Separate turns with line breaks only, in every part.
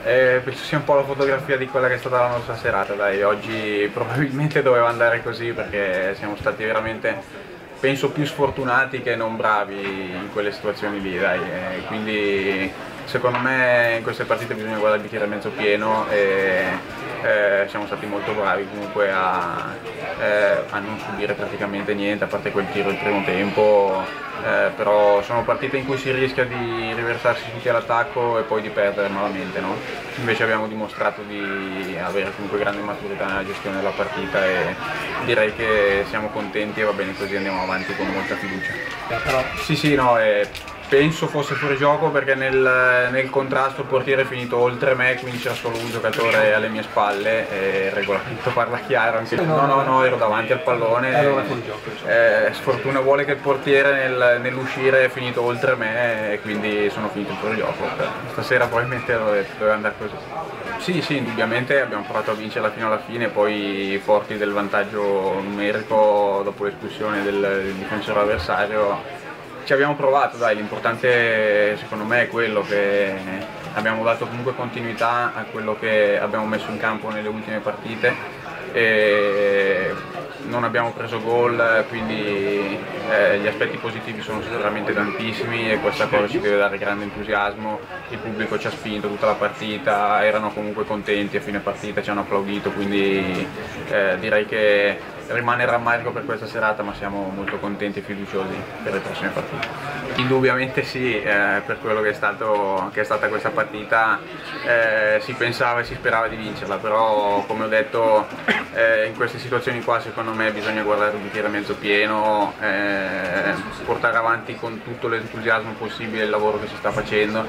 Penso sia un po' la fotografia di quella che è stata la nostra serata, dai. Oggi probabilmente doveva andare così perché siamo stati veramente, penso, più sfortunati che non bravi in quelle situazioni lì, dai. Quindi secondo me in queste partite bisogna guardare il bicchiere mezzo pieno e siamo stati molto bravi comunque a non subire praticamente niente, a parte quel tiro il primo tempo, però sono partite in cui si rischia di riversarsi tutti all'attacco e poi di perdere malamente, no? Invece abbiamo dimostrato di avere comunque grande maturità nella gestione della partita e direi che siamo contenti e va bene così, andiamo avanti con molta fiducia. Sì, no, penso fosse fuori gioco perché nel contrasto il portiere è finito oltre me, quindi c'era solo un giocatore alle mie spalle e il regolamento parla chiaro. No, ero davanti al pallone.
Allora fuori gioco.
Sfortuna vuole che il portiere nell'uscire è finito oltre me e quindi sono finito fuori gioco. Stasera probabilmente doveva andare così. Sì, indubbiamente abbiamo provato a vincere fino alla fine, poi forti del vantaggio numerico dopo l'espulsione del difensore avversario. Ci abbiamo provato, dai, l'importante secondo me è quello che abbiamo dato comunque continuità a quello che abbiamo messo in campo nelle ultime partite e non abbiamo preso gol, quindi gli aspetti positivi sono sicuramente tantissimi e questa cosa ci deve dare grande entusiasmo. Il pubblico ci ha spinto tutta la partita, erano comunque contenti a fine partita, ci hanno applaudito, quindi direi che rimane rammarico per questa serata, ma siamo molto contenti e fiduciosi per le prossime partite. Indubbiamente sì, per quello che è stata questa partita si pensava e si sperava di vincerla, però come ho detto in queste situazioni qua secondo me bisogna guardare il bicchiere mezzo pieno, portare avanti con tutto l'entusiasmo possibile il lavoro che si sta facendo.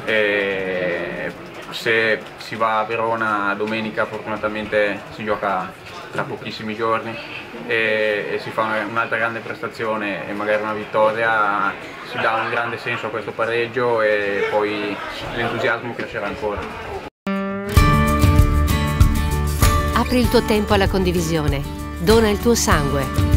Se si va a Verona domenica, fortunatamente si gioca tra pochissimi giorni e si fa un'altra grande prestazione e magari una vittoria, si dà un grande senso a questo pareggio e poi l'entusiasmo crescerà ancora.
Apri il tuo tempo alla condivisione, dona il tuo sangue.